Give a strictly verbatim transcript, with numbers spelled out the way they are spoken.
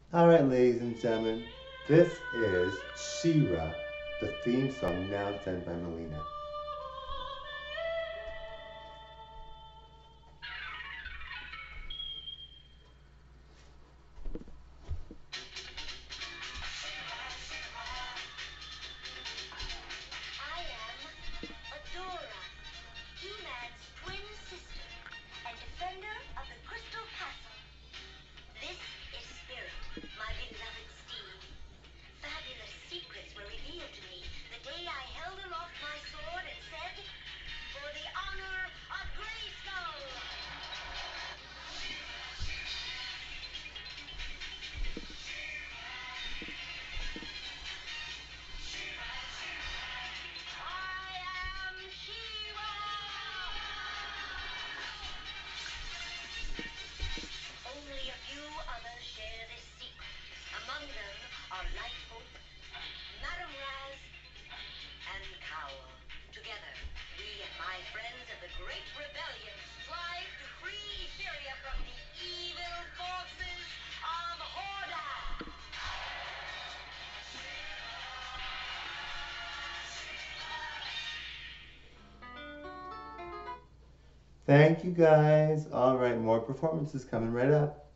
Alright, ladies and gentlemen, this is SheRa, the theme song now done by Mileena. I am Adora, He-Man's twin sister and defender of the Crystal Castle. This is Spirit, my beloved steed. Fabulous secrets were revealed to me the day I held aloft my sword and said, "For the honor of Grayskull!" I am SheRa! Only a few others share this secret. Among them are Lighthope, Madame Raz, and Cowl. Together, we and my friends of the Great Rebellion strive to free SheRa from the evil forces of Horda. Thank you guys. Alright, more performances coming right up.